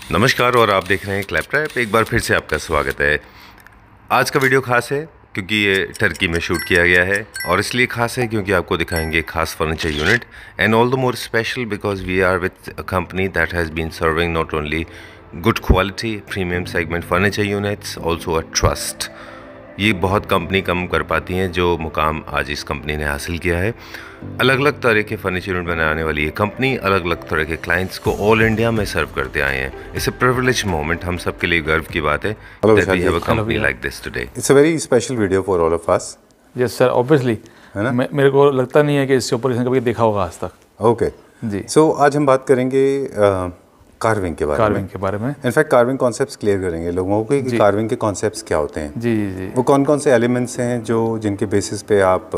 नमस्कार और आप देख रहे हैं क्लैपट्रैप। एक बार फिर से आपका स्वागत है। आज का वीडियो खास है क्योंकि ये टर्की में शूट किया गया है और इसलिए खास है क्योंकि आपको दिखाएंगे खास furniture unit and all the more special because we are with a company that has been serving not only good quality premium segment furniture units also a trust. ये बहुत कंपनी कम कर पाती हैं जो मुकाम आज इस कंपनी ने हासिल किया है। अलग अलग तरह के फर्नीचर यूनिट बनाने वाली ये कंपनी अलग अलग तरह के क्लाइंट्स को ऑल इंडिया में सर्व करते आए हैं। इट्स अ प्रिविलेज मोमेंट, हम सब के लिए गर्व की बात है that we have a company like this today. It's a very special video for all of us. Yes sir, obviously. है ना? मेरे को लगता नहीं है कि इससे ऊपर किसी ने कभी देखा होगा आज तक। Okay. जी। So आज हम बात करेंगे कार्विंग के बारे में। इनफैक्ट कार्विंग कॉन्सेप्ट्स क्लियर करेंगे लोगों को कि कार्विंग के कॉन्सेप्ट्स क्या होते हैं। जी जी। वो कौन कौन से एलिमेंट्स हैं जो जिनके बेसिस पे आप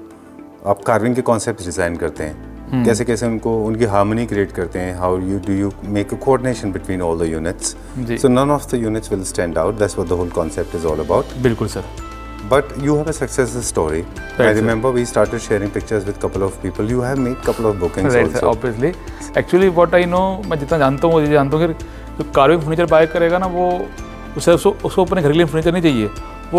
कार्विंग के कॉन्सेप्ट्स डिज़ाइन करते हैं, कैसे कैसे उनको उनकी हार्मनी क्रिएट करते हैं, how you make a coordination between all the units. So none of the units will stand out, that's what the whole concept is all about. बिल्कुल sir. But you have a success story. Right, I remember we started sharing pictures with couple of people. You have made couple of bookings right, also. Sir, obviously. Actually, what I know, मैं जितना जानता हूँ वो ये जानता हूँ कि जो कार्विंग फर्नीचर बाय करेगा ना वो उसको अपने घर के लिए फर्नीचर नहीं चाहिए,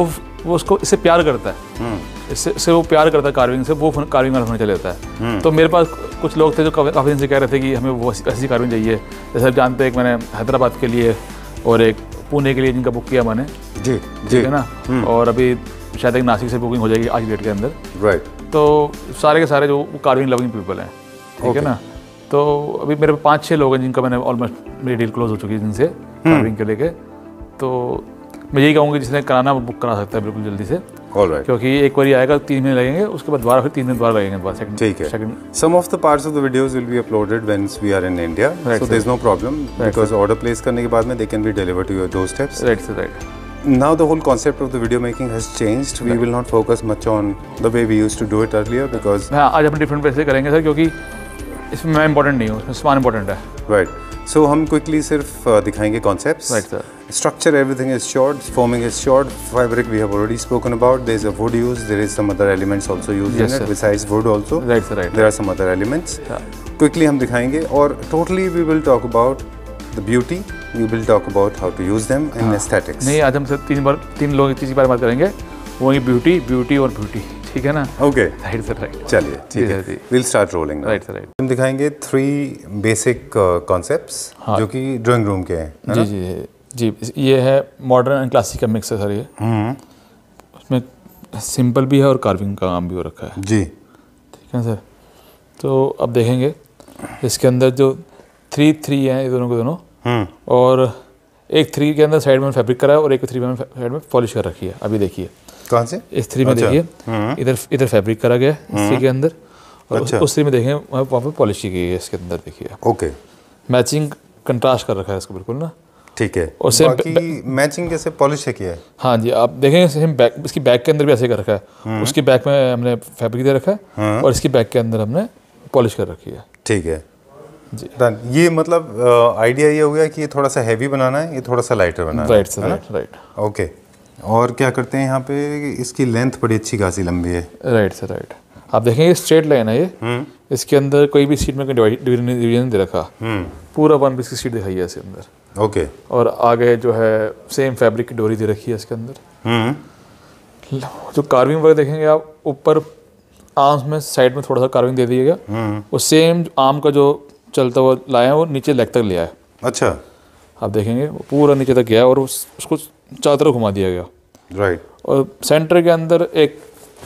वो उसको इससे प्यार करता है। इससे वो प्यार करता है कार्विंग से, वो कार्विंग वाला फर्नीचर लेता है। तो मेरे पास कुछ लोग थे जो काफ़ी दिन से कह रहे थे कि हमें वो ऐसी कार्विंग चाहिए। जैसे आप जानते हैं एक मैंने हैदराबाद के लिए और एक पुणे के लिए जिनका बुक किया मैंने। जी ठीक है ना। और अभी शायद एक नासिक से बुकिंग हो जाएगी आज डेट के अंदर। राइट। तो सारे के सारे जो कार्विंग लविंग पीपल हैं, ठीक है ना। तो अभी मेरे 5-6 लोग हैं जिनका मैंने ऑलमोस्ट मेरी डील क्लोज हो चुकी है जिनसे कार्विंग के लेके। तो मैं यही कहूँगा जिसने कराना वो बुक करा सकता है बिल्कुल जल्दी से। Alright. क्योंकि एक बार आएगा 3 महीने लगेंगे, उसके बाद दोबारा फिर 3 दिन दोबारा लगेंगे दोबारा सेकंड। ठीक है। Some of the parts of the videos will be uploaded once we are in India, so there's no problem because order place करने के बाद में they can be delivered to your doorsteps. Right sir, right. Now the whole concept of the video making has changed. We will not focus much on the way we used to do it earlier because हाँ, आज हम different way से करेंगे sir, क्योंकि इसमें मैं important नहीं हूँ, इसमें सामान इंपॉर्टेंट है। Right. So हम quickly सिर्फ दिखाएंगे concepts. Right sir. Structure everything is short, forming is short, fabric we have already spoken about. There is a wood used, there is some other elements also used in it besides wood also. Right sir, right. There are some other elements. Quickly हम दिखाएंगे और totally we will talk about the beauty. We will talk about how to use them and aesthetics. नहीं, आज हम सिर्फ 3 लोग एक चीज़ की बात करेंगे, वो है ब्यूटी, ब्यूटी और ब्यूटी। ठीक है ना। Okay. Right sir, right. चलिए ठीक है। We'll start rolling now. Right sir, right. हम दिखाएंगे 3 बेसिक कॉन्सेप्ट्स जो कि ड्राइंग रूम के हैं। जी जी जी। ये है मॉडर्न एंड क्लासिक का मिक्स है सर। ये उसमें सिंपल भी है और कार्विंग का काम भी हो रखा है। जी ठीक है सर। तो अब देखेंगे इसके अंदर जो 3 हैं ये दोनों के दोनों, और एक 3 के अंदर साइड में फैब्रिक करा है और एक 3 में साइड में पॉलिश कर रखी है। अभी देखिए कौन से इस 3 में देखिए इधर फैब्रिक करा गया है इसी के अंदर, और उस 3 में देखें वहाँ पर पॉलिश की गई है इसके अंदर। देखिए ओके, मैचिंग कंट्रास्ट कर रखा है इसको बिल्कुल ना। ठीक है। और बाकी मैचिंग कैसे पॉलिश किया है। हाँ जी, आप देखेंगे सेम बैक, इसकी बैक के अंदर भी ऐसे कर रखा है। उसकी बैक में हमने फैब्रिक दे रखा है और इसकी बैक के अंदर हमने पॉलिश कर रखी है। ठीक है जी। ये मतलब आइडिया ये हो गया कि ये थोड़ा सा हैवी बनाना है, ये थोड़ा सा लाइटर बनाना है। Right sir, right right. Okay, और क्या करते हैं यहाँ पे, इसकी लेंथ बड़ी अच्छी खासी लंबी है। Right sir, right. आप देखेंगे स्ट्रेट लाइन है ये, इसके अंदर कोई भी सीट में डिवीजन दे रखा, पूरा 1 पीस की सीट दिखाई है इसके अंदर। ओके। और आगे जो है सेम फैब्रिक की डोरी दे रखी है इसके अंदर। जो कार्विंग वगैरह देखेंगे आप, ऊपर आर्म्स में साइड में थोड़ा सा कार्विंग दे दिएगा, और सेम आर्म का जो चलता हुआ लाया है वो नीचे लेग तक लिया है। अच्छा। आप देखेंगे वो पूरा नीचे तक गया और उसको चारों तरफ घुमा दिया गया। राइट। और सेंटर के अंदर एक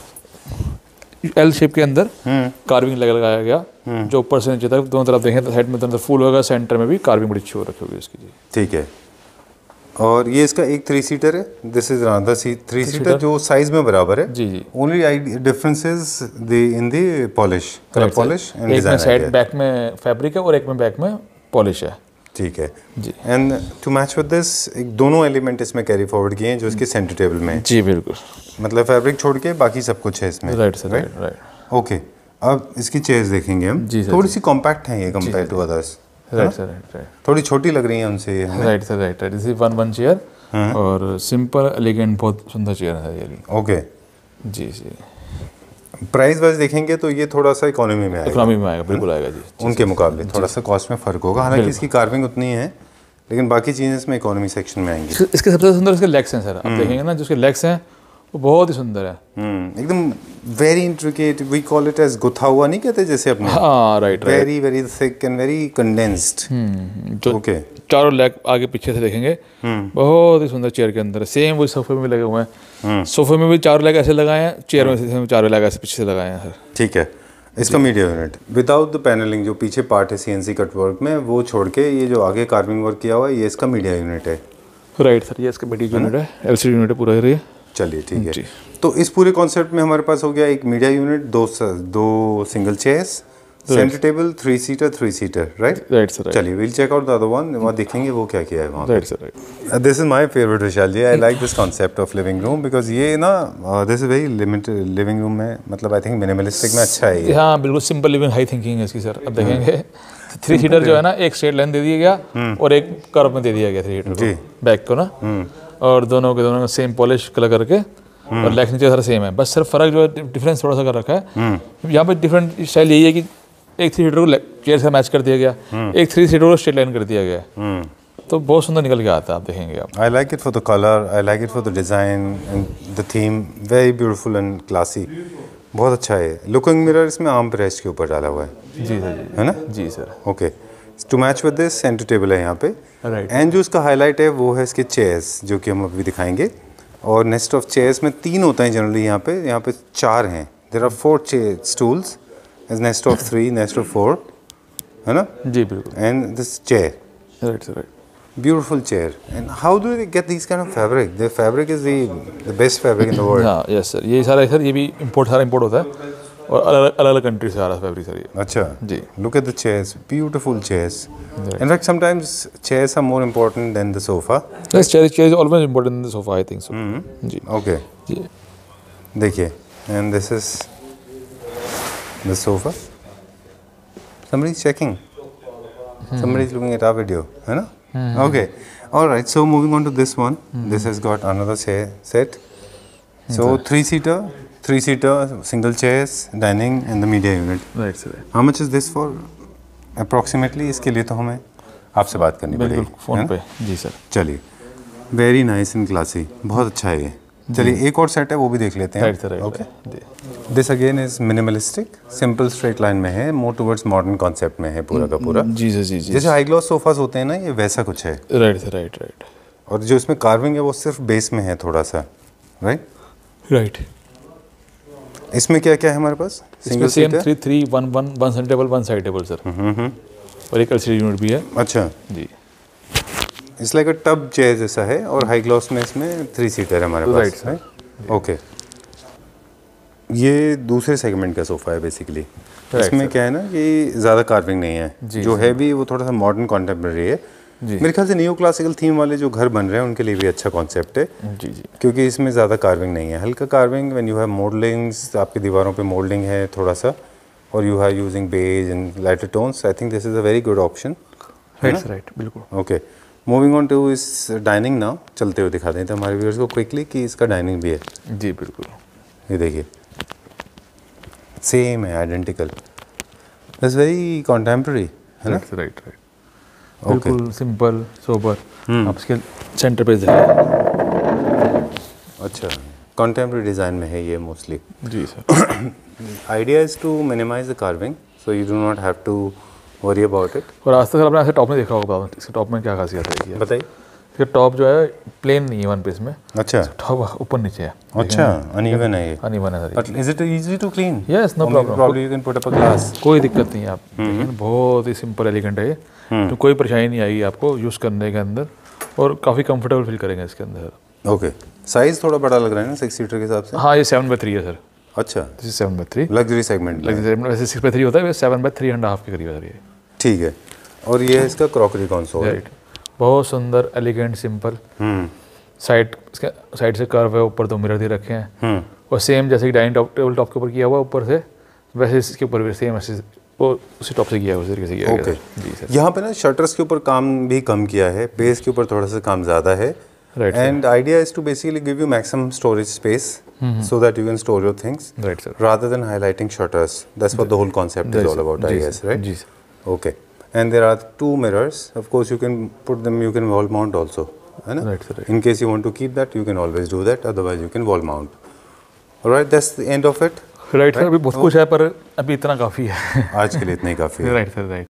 एल शेप के अंदर कार्विंग लगाया गया, जो ऊपर से नीचे तक दोनों तरफ देखें तो साइड में दोनों तरफ फूल होगा, सेंटर में भी कार्विंग बड़ी अच्छी हो रखी होगी इसकी। जी ठीक है। और ये इसका एक 3 सीटर है, दिस इज अनदर 3 सीटर जो साइज में बराबर है। जी जी। Only difference is in the polish, colour polish and design. एक में साइड बैक में फैब्रिक है और एक में बैक में पॉलिश है। ठीक है जी। And to match with this एक दोनों एलिमेंट इसमें कैरी फॉरवर्ड किए हैं जो इसके सेंटर टेबल में है। जी बिल्कुल, मतलब फैब्रिक छोड़ के बाकी सब कुछ है इसमें। Right sir, right right. Okay, अब इसकी चेयर्स देखेंगे हम। जी सर, थोड़ी सी कॉम्पैक्ट है ये compare to others. Right sir, right right. थोड़ी छोटी लग रही है उनसे। Right sir, right right. This is 1 chair और सिंपल एलिगेंट बहुत सुंदर चेयर है ये। ओके जी जी। प्राइस वाइज देखेंगे तो ये थोड़ा सा इकोनॉमी में आएगा। इकोनॉमी में आएगा, बिल्कुल आएगा जी। उनके मुकाबले थोड़ा सा कॉस्ट में फ़र्क होगा, हालांकि इसकी कार्विंग उतनी है लेकिन बाकी चीज़ें इसमें इकोनॉमी सेक्शन में आएंगी। इसके सबसे सुंदर इसके लेग्स हैं सर, आप देखेंगे ना, जो इसके लेग्स हैं वो बहुत ही सुंदर है। एकदम very intricate, we call it as गुथा हुआ नहीं कहते जैसे अपने, हाँ right, very very thick and very condensed. जो ओके, चारों लेग आगे पीछे से देखेंगे बहुत ही सुंदर चेयर के अंदर। सेम वही सोफे में भी लगे हुए हैं, सोफे में भी चारों लेग ऐसे लगाए हैं, चेयर में चारों लेग ऐसे पीछे से लगाए हैं सर। ठीक है। इसका media unit without the panelling, जो पीछे पार्ट है सीएनसी कट वर्क में, वो छोड़ के ये जो आगे कार्विंग वर्क किया हुआ है, ये इसका मीडिया यूनिट है। राइट सर, ये इसका मीडिया यूनिट है, एलसीडी यूनिट है पूरा ये। चलिए ठीक है। तो इस पूरे कॉन्सेप्ट में हमारे पास हो गया एक मीडिया यूनिट, दो single chairs, centre table, 3 seater 3 seater, right? Right sir. चलिए we'll check out the other one, वहाँ देखेंगे वो क्या किया है वहाँ। Right sir, right. This is my favourite Vishal ji, I like this concept of living room because ये ना this is very limited living room में, मतलब आई थिंक मिनिमलिस्टिक में अच्छा है ये। हाँ बिल्कुल सिंपल लिविंग, हाई थिंकिंग है इसकी सर। अब देखेंगे 3 सीटर जो है ना, एक स्ट्रेट लाइन दे दिया गया और एक कर्व में दे दिया गया 3 सीटर को, बैक को ना, और दोनों के सेम पॉलिश कलर करके, और लेग नीचे सारा सेम है, बस सिर्फ फर्क जो है डिफरेंस थोड़ा सा कर रखा है। यहाँ पे डिफरेंट स्टाइल यही है कि एक 3 सीटर को चेयर से मैच कर दिया गया, एक 3 सीटर को स्ट्रेट लाइन कर दिया गया, तो बहुत सुंदर निकल के आता है, आप देखेंगे आप। I like it for the colour, I like it for the design and the theme, very beautiful and classy, बहुत अच्छा है। लुकिंग मिरर इसमें आर्म रेस्ट के ऊपर डाला हुआ है। जी सर, जी है ना? जी sir. Okay, to match with this centre table है यहाँ पे, राइट। एंड जो इसका हाईलाइट है वो है इसके चेयर्स, जो कि हम अभी दिखाएंगे। और नेस्ट ऑफ चेयर्स में 3 होता है जनरली, यहाँ पे 4 हैं। There are 4 chair stools, is nest of 3, nest of 4, है ना? जी बिल्कुल। And this chair, right sir, right. beautiful chair. And how do they get these kind of fabric? The fabric is the best fabric in the world. हाँ yes sir, ये सारा sir, ये भी सारा इम्पोर्ट होता है, और अलग अलग कंट्री से आ रहा फैब्रिक सर ये। अच्छा जी। Look at the chairs, beautiful chairs. In fact, sometimes chairs are more important than the sofa. Yes, chair is always important in the sofa, I think so. Ji. Okay. जी। देखिए, and this is the sofa. Somebody is checking. Somebody is looking at our video, है ना? Okay. All right. So moving on to this one. This has got another chair set. So 3 seater, single chairs, dining, and the media unit. Right sir. How much is this for? Approximately इसके लिए तो हमें आपसे बात करनी पड़ेगी, बिल्कुल phone पे। जी सर। चलिए, वेरी नाइस एंड क्लासी, बहुत अच्छा है ये। चलिए एक और सेट है, वो भी देख लेते हैं। Right sir, right. Okay, this again is minimalistic, simple straight line में है, मोर टुवर्ड्स मॉडर्न कॉन्सेप्ट में है पूरा का पूरा। जी सर, जी जी। जैसे हाई ग्लॉस सोफास होते हैं ना, ये वैसा कुछ है। Right sir, right right. और जो इसमें कार्विंग है वो सिर्फ बेस में है थोड़ा सा, राइट? राइट। इसमें क्या क्या है हमारे पास? Single same 3 1 centre table 1 side table sir, और एक एलसीडी यूनिट भी है। अच्छा जी। इस लाइक टब चेयर जैसा है, और हाई ग्लॉस में इसमें 3 सीटर है हमारे पास, राइट? ओके, ये दूसरे सेगमेंट का सोफ़ा है बेसिकली। इसमें क्या है ना कि ज़्यादा कार्विंग नहीं है, जो है भी वो थोड़ा सा मॉडर्न कॉन्टेम्प्रेरी है। मेरे ख्याल से न्यू क्लासिकल थीम वाले जो घर बन रहे हैं उनके लिए भी अच्छा कॉन्सेप्ट है। जी जी। क्योंकि इसमें ज़्यादा कार्विंग नहीं है, हल्का carving, when you have mouldings, आपकी दीवारों पे मोल्डिंग है थोड़ा सा, और you are using beige and lighter tones, I think this is a very good option. Right right, बिल्कुल। ओके, मूविंग ऑन टू इस डाइनिंग नाउ, चलते हुए दिखा देते हैं हमारे व्यूअर्स को क्विकली कि इसका डाइनिंग भी है। जी बिल्कुल। ये देखिए, सेम है, आइडेंटिकल, इट्स वेरी कॉन्टेम्प्रेरी, है ना? Right right. बिल्कुल सिंपल सोबर। आप इसके सेंटर पे देखिए। अच्छा, कॉन्टेम्प्रेरी डिज़ाइन में है ये मोस्टली। जी sir. Idea is to minimise the carving, so you do not have to worry about it. और आज तक आपने ऐसे टॉप में देखा होगा, इसके टॉप में क्या खासियत है? बताइए। इसके टॉप जो है प्लेन नहीं है वन पीस में। अच्छा, टॉप ऊपर नीचे है। अच्छा, अनइवन है ये। अनइवन है sir. Is it easy to clean? Yes, no problem. Problem, you can put up a glass. कोई दिक्कत नहीं है, आप देखिए बहुत ही सिंपल एलिगेंट है ये, तो कोई परेशानी नहीं आएगी आपको यूज़ करने के अंदर, और काफ़ी कंफर्टेबल फील करेंगे इसके अंदर। ओके, साइज़ थोड़ा बड़ा लग रहा है ना 6 सीटर के हिसाब से? हाँ, ये 7/3 है सर। अच्छा, दिस इज 7/3 लग्जरी सेगमेंट। वैसे 6/3 होता है, 7/3.5 के करीब है सर ये। ठीक है, और ये है इसका क्रॉकरी कंसोल। राइट, बहुत सुंदर, एलिगेंट, सिंपल। साइड इसके साइड से कर्व है, ऊपर 2 मिरर दे रखे हैं, और सेम जैसे कि डाइनिंग टेबल टॉप के ऊपर किया हुआ ऊपर से, वैसे इसके ऊपर भी सेम ऐसे वो उसी टॉप से किया है, उसी तरीके से किया गया। जी सर। यहाँ पे ना शटर्स के ऊपर काम भी कम किया है, बेस के ऊपर थोड़ा सा काम ज़्यादा है। Right, and idea is to basically give you maximum storage space so that you can store your things, right sir, rather than highlighting shutters. That's what the whole concept is all about, I guess, right? जी sir. Okay. and there are 2 mirrors. Of course, you can put them, you can wall mount also, है ना? Right, sir, right. In case you want to keep that, you can always do that. Otherwise, you can wall mount. All right, that's the end of it. Right sir, अभी बहुत कुछ है पर अभी इतना काफ़ी है। आज के लिए इतना ही काफ़ी है। Right sir, right.